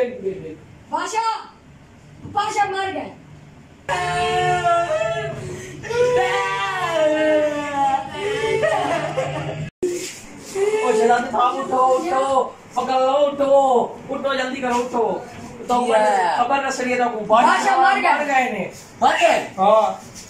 बादशाह बादशाह मर गए। ओ शहजादे साहब उठो उठो पकड़ लो उठो उठो जल्दी करो उठो तो खबर न सड़ी ना को बादशाह मर गए ने मर गए। हां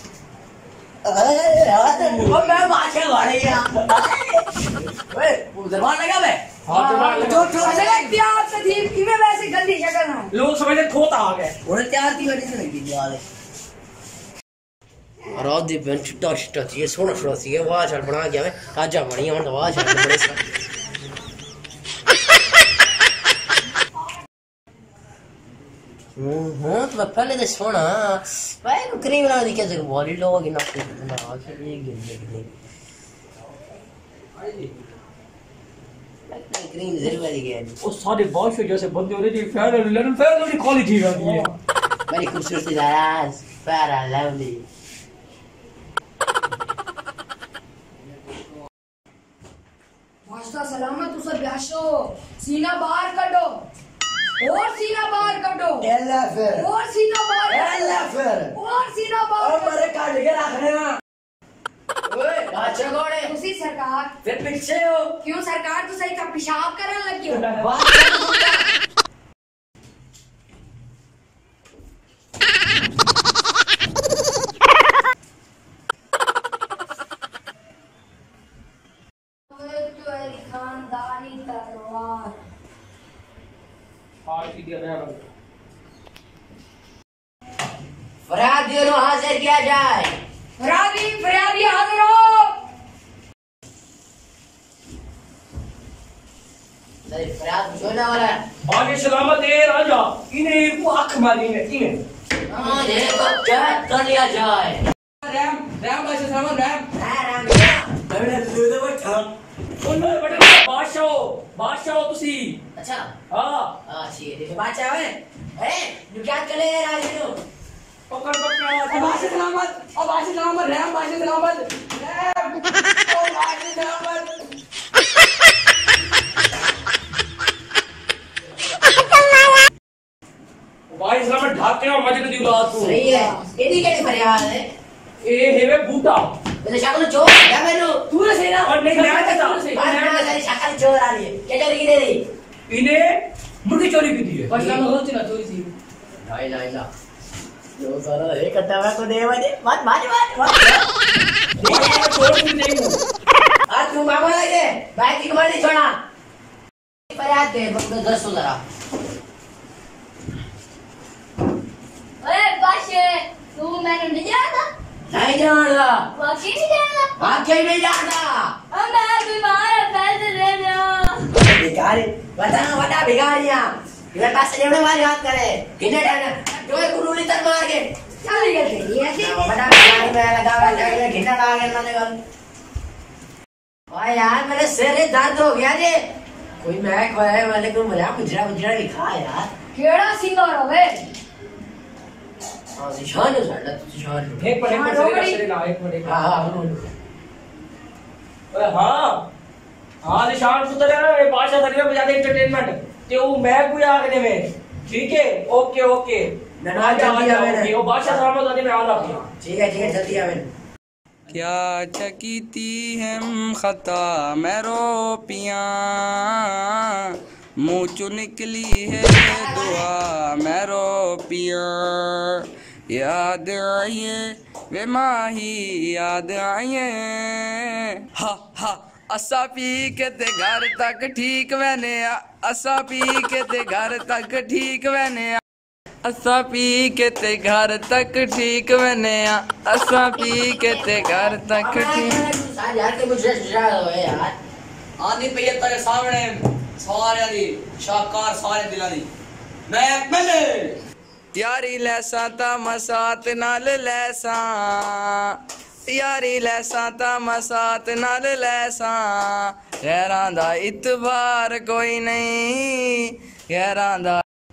वो मैं बादशाह वाले यार ओए वो दरबार लगा बे। हां दरबार जो तैयार से थी कि मैं वैसे गंदी शक्ल है लोग समझते खोता आ गए उन्हें तैयार की वजह से लगी थी वाले रात दी बेंच टच ये सोना सोना सी है वाह चल बना गया मैं आजा बनी हम तो वाह चल बड़े सा तो पहले तो सोना भाई को क्रीम लगा दी कैसे बॉडी लोग ना आखिर ये गिर गई क्रीम जरूर वाली गया वो सारे बादशाह जैसे बंदे होते हैं फेयर क्वालिटी होती है मेरी खूबसूरती दाराज फेयर एंड लवली बादशाह सलामत उसे ब्याशो सीना बाहर काटो और सीना बाहर काटो एला फिर और सीना बाहर एला फिर और सीना बाहर और मेरे काट के रखने ना ओए बादशाह कौन है उसी सरकार फिर पीछे हो क्यों सरकार तो सही का पेशाब करने लगी हो खानदानी तलवार फरियादियों हाजिर किया जाए फरियादी हाजिर हो फरियाद सुनने वाला है आगे सलामत है राजा इन्हें को आंख मारी है इन्हें हां ये तो क्या कर लिया जाए राम बादशाह सलामत राम मैंने दूध बैठा उन्होंने बटन बादशाह तुसी अच्छा हां ठीक है बादशाह है नु क्या चले राजी नु पकड़ बादशाह सलामत राम बादशाह सलामत भाई सलामत ढाके और मजे दी औलाद को सही है एदी केड़ी फरियाद है ए हेवे बूटा मेरे शक्ल चोर है मैंने तू ने सही ना और नहीं ना मेरी शक्ल चोर आ रही है क्या चोरी की दे रही इन्हें मुर्गी चोरी की दी है बादशाह ने होती ना चोरी सी ला जो सारा एक कट्टा को दे वाले मत चोर की नहीं हूं आज तू मामा लगे भाई की कमाल नहीं छोड़ा फरियाद दे 10 जरा अरे बादशाह तू मैंने नहीं जाना नहीं जानता वाकई नहीं जाना वाकई नहीं जानता मैं बीमार है पैसे दे दो भिखारी बता भिखारियां मेरे पास लेने वाली बात करे कितने टाइम जो एक गुरुली तर मार के चल गए ये ऐसे बता भिखारी में लगा हुआ है घिना लगा के ना निकल ओए यार मेरे सिर में दर्द हो गया जी कोई मैं खोए वाले को मजा गुजरा लिखा यार केड़ा सिंगर होवे हां निशान है साडा निशान एक मिनट चलेगा हां हां निशान पुत्र है बादशाह दरिया में जाते एंटरटेनमेंट ते वो मैं कोई आगने में ठीक है ओके नना जल्दी आवे वो बादशाह सलामत आने में आला ठीक है जल्दी आवे क्या चकीती हम खता मेरो पिया मुँह चो निकली है दुआ मेरो पिया याद आइए वे माही याद आइए हा हा असा पी के ते घर तक ठीक मैंने असा पी के ते घर तक ठीक मैंने असा पी के ते घर तक ठीक मैंने असा पी के ते घर तक ठीक यार के मुझे यार आंधी पई तेरे सामने सारे दी शाकार सारे दिलां दी मैं मैंने यारी लैसा ता मसात नाल लैसा यारी लैसा ता मसात नाल लैसा गैरां दा इतबार कोई नहीं गैरां दा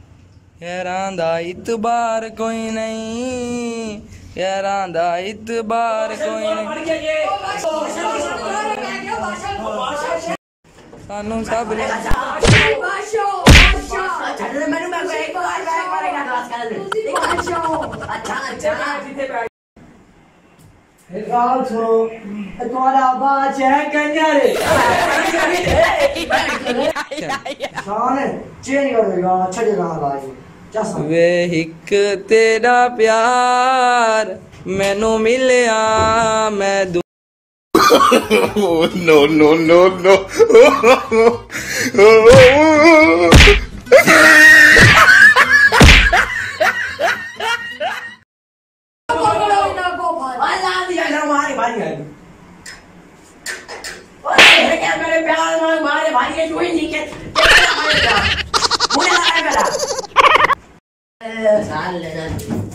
इतबार कोई नहीं गैरां दा इतबार कोई नहीं सानू सब ਤੁਸੀਂ ਬਾਦਸ਼ਾਹ ਹੋ। अच्छा अच्छा जिथे बैठ गाल सुनो तुम्हारा आवाज है कन्यारे शान चेंज कर दो गाना छड़े गाना गाई जैसा वे एक तेरा प्यार मैनू मिलिया मैं no, no, no, no. पकड़ो इनको भाई। अल्लाह दिया हमारे भाई है ओए क्या मेरे प्यार में हमारे भाई के कोई नहीं के मारेगा मुझे लगा मेरा साल लेना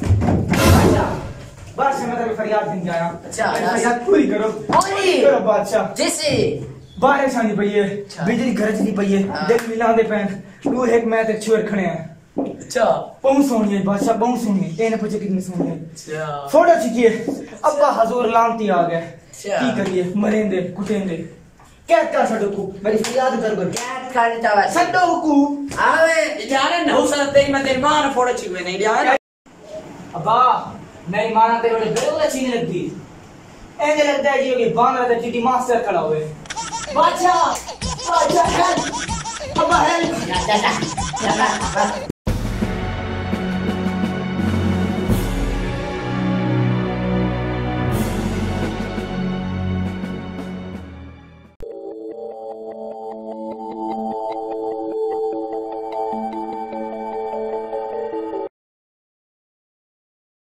बस मैं तेरे फरियाद दिन जाया अच्छा फरियाद पूरी करो ओए करो बादशाह जैसे बारिश आनी पई है बिजली गरजदी पई है दिल मिलांदे पैन तू एक मैं ते छुर खणे हैं अच्छा बहुत सोहनी है बादशाह बहुत सोहनी है एने पूछे कितनी सोहनी है अच्छा फोटो खिंचिए अब्बा हजूर लानती आ गए अच्छा। की करिए मरेंदे कुटेंदे क्या कर छड़ो को मेरी फरियाद कर गो क्या करता है छड़ो को आवे यार नौ साल तेरी मैं तेरी मां ने फोड़े छिवे नहीं यार अब्बा मेरी मां ते बड़े बिल्कुल अच्छी नहीं लगती ऐसे लगता है कि बांद्रा ते टीटी मास्टर खड़ा हुए बादशाह बादशाह हेल्प अब्बा हेल्प जा